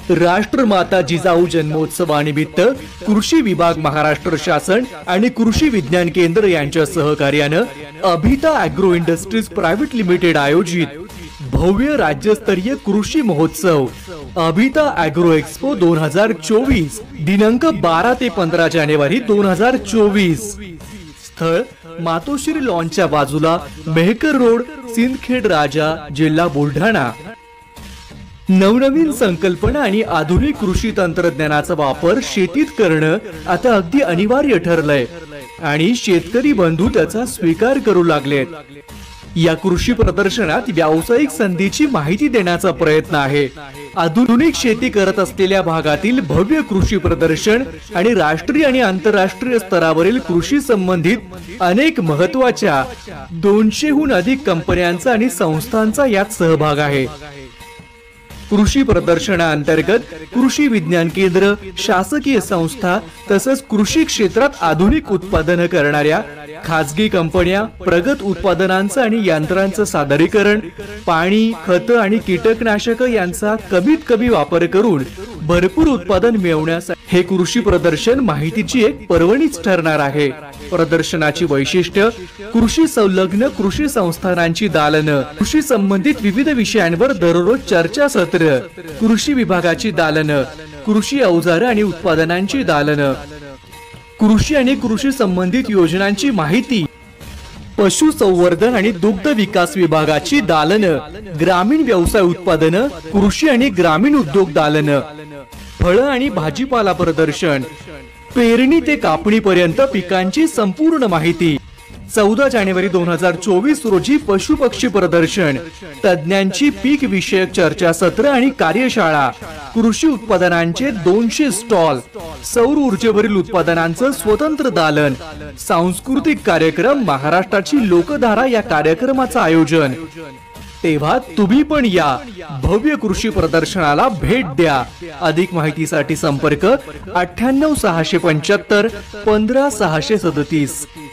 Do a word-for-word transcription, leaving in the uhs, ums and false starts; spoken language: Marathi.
राष्ट्रमाता जिजाऊ जन्मोत्सवानिमित्त कृषी विभाग, महाराष्ट्र शासन आणि कृषी विज्ञान केंद्र यांच्या सहकार्याने Abhita agro industries private limited आयोजित भव्य राज्यस्तरीय कृषी महोत्सव अभिता ॲग्रो एक्सपो दोन हजार चोवीस दिनांक बारा ते पंधरा जानेवारी दोन हजार चोवीस। स्थळ मातोश्री लॉनच्या बाजूला, मेहकर रोड, सिंदखेड राजा, जिल्हा बुलढाणा। नवनवीन संकल्पना आणि आधुनिक कृषी तंत्रज्ञानाचा वापर शेतीत करणं आता अगदी अनिवार्य ठरलंय आणि शेतकरी बंधू त्याचा स्वीकार करू लागलेत। या कृषी प्रदर्शनात व्यावसायिक संधीची माहिती देण्याचा प्रयत्न आहे। आधुनिक शेती करत असलेल्या भागातील भव्य कृषी प्रदर्शन आणि राष्ट्रीय आणि आंतरराष्ट्रीय स्तरावरील कृषी संबंधित अनेक महत्त्वाच्या दोनशेहून अधिक कंपन्यांचा आणि संस्थांचा यात सहभाग आहे। कृषी प्रदर्शनाअंतर्गत कृषी विज्ञान केंद्र, शासकीय संस्था तसंच कृषी क्षेत्रात आधुनिक उत्पादन करणाऱ्या खासगी कंपन्या, प्रगत उत्पादनांचं आणि यंत्रांचं सादरीकरण, पाणी, खत आणि कीटकनाशक यांचा कमीत कमी वापर करून भरपूर उत्पादन मिळवण्यासाठी हे कृषी प्रदर्शन माहितीची एक पर्वणीच ठरणार आहे। प्रदर्शनाची वैशिष्ट्य कृषी संलग्न कृषी संस्थानांची दालनं, कृषी संबंधित विविध विषयांवर दररोज चर्चासत्र, कृषी विभागाची दालनं, कृषी अवजार आणि उत्पादनांची दालनं, कृषी आणि कृषी संबंधित योजनांची माहिती, पशुसंवर्धन आणि दुग्ध विकास विभागाची दालनं, ग्रामीण व्यवसाय उत्पादनं, कृषी आणि ग्रामीण उद्योग दालनं, फळं आणि भाजीपाला प्रदर्शन, पेरणी ते कापणीपर्यंत पिकांची संपूर्ण माहिती। चौदा जानेवारी दोन हजार चोवीस रोजी पशु पक्षी प्रदर्शन, तज्ञांची पीक विषयक चर्चासत्र आणि कार्यशाळा, कृषी उत्पादनांचे दोनशे स्टॉल, सौर ऊर्जेवरील उत्पादनांचं स्वतंत्र दालन, सांस्कृतिक कार्यक्रम, महाराष्ट्राची लोकधारा या कार्यक्रमाचं आयोजन। तेव्हा तुम्ही पण या भव्य कृषी प्रदर्शनाला भेट द्या। अधिक माहितीसाठी संपर्क अठ्ठ्याण्णव सहाशे पंच्याहत्तर पंधरा सहाशे सदतीस।